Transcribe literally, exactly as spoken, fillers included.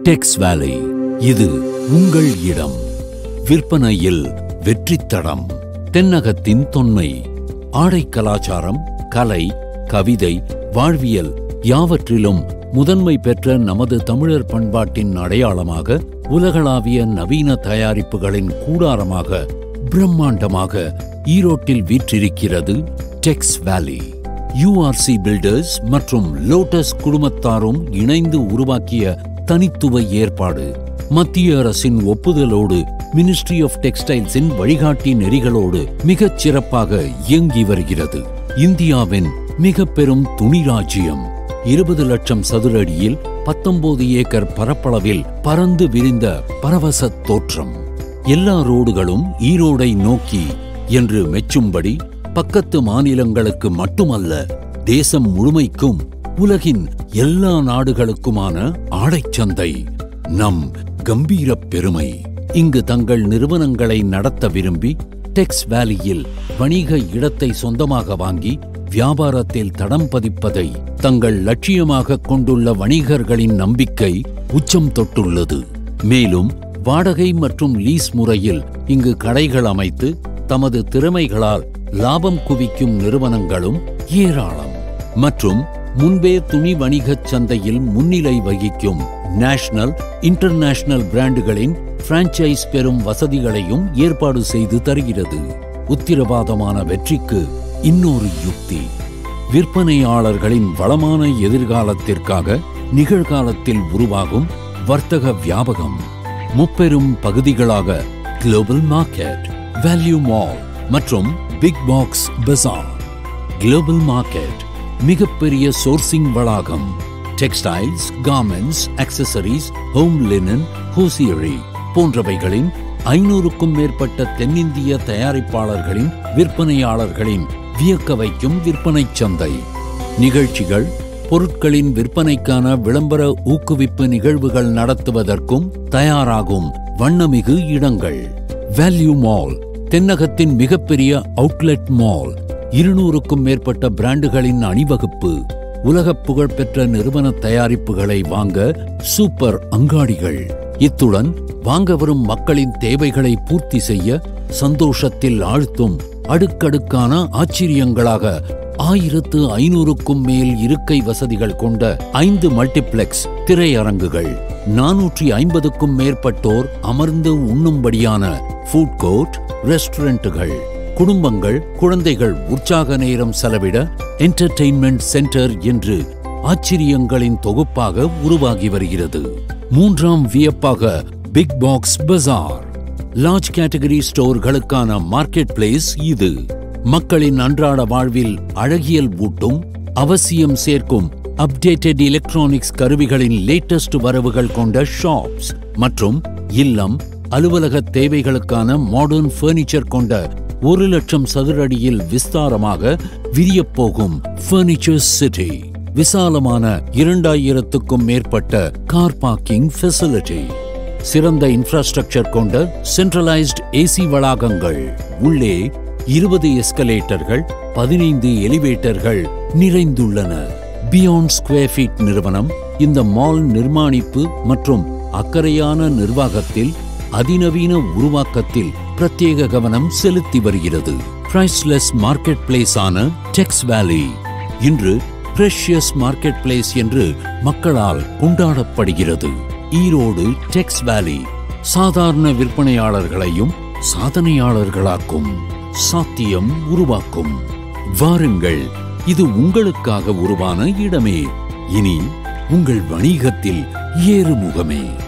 Texvalley, இது உங்கள் இடம். விற்பனையில் வெற்றி தடம். தென்னகத்தின் தொன்மை, ஆடை கலாச்சாரம், கலை, கவிதை, வாழ்வியல் யாவற்றிலும் முதன்மை பெற்ற நமது தமிழர் பண்பாட்டின் அடையாளமாக, உலகளாவிய நவீன தயாரிப்புகளின் கூடாரமாக, பிரம்மாண்டமாக ஈரோட்டில் வீற்றிருக்கிறது Texvalley. U R C builders மற்றும் லோட்டஸ் குழுமத்தாரும் இணைந்து உருவாக்கிய தனித்துவ ஏற்பாடு. மத்திய அரசின் ஒப்புதலோடு மினிஸ்ட்ரி ஆஃப் டெக்ஸ்டைல்ஸின் வழிகாட்டி நெறிகளோடு மிகச் சிறப்பாக இயங்கி வருகிறது. இந்தியாவின் மிக பெரும் துணி ராஜ்யம். இருபது லட்சம் சதுரடியில் பத்தொன்பது ஏக்கர் பரப்பளவில் பறந்து விரிந்த பரவச தோற்றம். எல்லா ரோடுகளும் ஈரோடை நோக்கி என்று மெச்சும்படி பக்கத்து மாநிலங்களுக்கு மட்டுமல்ல, தேசம் முழுமைக்கும், உலகின் எல்லா நாடுகளுக்குமான ஆடைச்சந்தை நம் கம்பீர பெருமை. இங்கு தங்கள் நிறுவனங்களை நடத்த விரும்பி டெக்ஸ்வேலியில் வணிக இடத்தை சொந்தமாக வாங்கி வியாபாரத்தில் தடம் பதிப்பதை தங்கள் லட்சியமாக கொண்டுள்ள வணிகர்களின் நம்பிக்கை உச்சம் தொட்டுள்ளது. மேலும் வாடகை மற்றும் லீஸ் முறையில் இங்கு கடைகள் அமைத்து தமது திறமைகளால் லாபம் குவிக்கும் நிறுவனங்களும் ஏராளம். மற்றும் முன்பே துணி வணிகச் சந்தையில் முன்னிலை வகிக்கும் நேஷனல், இன்டர்நேஷனல் பிராண்டுகளின் பிரான்சைஸ் பெறும் வசதிகளையும் ஏற்பாடு செய்து தருகிறது. உத்திரவாதமான வெற்றிக்கு இன்னொரு யுக்தி. விற்பனையாளர்களின் வளமான எதிர்காலத்திற்காக நிகழ்காலத்தில் உருவாகும் வர்த்தக வியாபகம். முப்பெரும் பகுதிகளாக குளோபல் மார்க்கெட், வேல்யூ மால் மற்றும் big box bazaar. Global market மிகப்பெரிய சோர்சிங் வளாகம். Textiles, garments, accessories, home linen, hosiery போன்றவைகளின் ஐநூறுக்கும் மேற்பட்ட தென்னிந்திய தயாரிப்பாளர்களின் விற்பனையாளர்களின் வியக்க வைக்கும் விற்பனை சந்தை. நிகழ்ச்சிகள், பொருட்களின் விற்பனைக்கான விளம்பர ஊக்குவிப்பு நிகழ்வுகள் நடத்துவதற்கும் தயாராகும் வண்ணமிகு இடங்கள். வேல்யூ மால் தென்னகத்தின் மிகப்பெரிய அவுட்லெட் மால். இருநூறுக்கும் மேற்பட்ட பிராண்டுகளின் அணிவகுப்பு. உலக புகழ்பெற்ற நிறுவன தயாரிப்புகளை வாங்க சூப்பர் அங்காடிகள். இத்துடன் வாங்க வரும் மக்களின் தேவைகளை பூர்த்தி செய்ய சந்தோஷத்தில் ஆழ்த்தும் அடுக்கடுக்கான ஆச்சரியங்களாக ஆயிரத்து ஐநூறுக்கும் மேல் இருக்கை வசதிகள் கொண்ட ஐந்து மல்டிப்ளெக்ஸ் திரையரங்குகள், நானூற்றி ஐம்பதுக்கும் மேற்பட்டோர் அமர்ந்து உண்ணும்படியான ஃபுட் கோர்ட், ரெஸ்டாரண்ட்டுகள், குடும்பங்கள், குழந்தைகள் உற்சாக நேரம் செலவிட என்டர்டெயின்மெண்ட் சென்டர் என்று ஆச்சரியங்களின் தொகுப்பாக உருவாகி வருகிறது. மூன்றாம் வியப்பாக big box bazaar. Large category ஸ்டோர்களுக்கான மார்க்கெட் பிளேஸ் இது. மக்களின் அன்றாட வாழ்வில் அழகியல் ஊட்டும், அவசியம் சேர்க்கும் அப்டேட்டட் எலக்ட்ரானிக்ஸ் கருவிகளின் லேட்டஸ்ட் வரவுகள் கொண்ட ஷாப்ஸ் மற்றும் இல்லம், அலுவலக தேவைகளுக்கான மாடர்ன் பர்னிச்சர் கொண்ட ஒரு லட்சம் சதுரடியில் விஸ்தாரமாக விரியப்போகும் பர்னிச்சர் சிட்டி. விசாலமான இரண்டாயிரத்துக்கும் மேற்பட்ட கார் பார்க்கிங் ஃபெசிலிட்டி. சிறந்த இன்ஃப்ராஸ்ட்ரக்சர் கொண்ட சென்ட்ரலைஸ்ட் ஏசி வளாகங்கள். உள்ளே இருபது எஸ்கலேட்டர்கள், பதினைந்து எலிவேட்டர்கள் நிறைந்துள்ளன. பியாண்ட் ஸ்கொயர் ஃபீட் நிறுவனம் இந்த மால் நிர்மாணிப்பு மற்றும் அக்கறையான நிர்வாகத்தில், அதிநவீன உருவாக்கத்தில் பிரத்யேக கவனம் செலுத்தி வருகிறது. Priceless மார்க்கெட் பிளேஸ் ஆன Texvalley இன்று Precious மார்க்கெட் பிளேஸ் என்று மக்களால் கொண்டாடப்படுகிறது. ஈரோடு Texvalley சாதாரண விற்பனையாளர்களையும் சாதனையாளர்களாக்கும், சாத்தியம் உருவாக்கும். வாருங்கள், இது உங்களுக்காக உருவான இடமே. இனி உங்கள் வணிகத்தில் ஏறுமுகமே.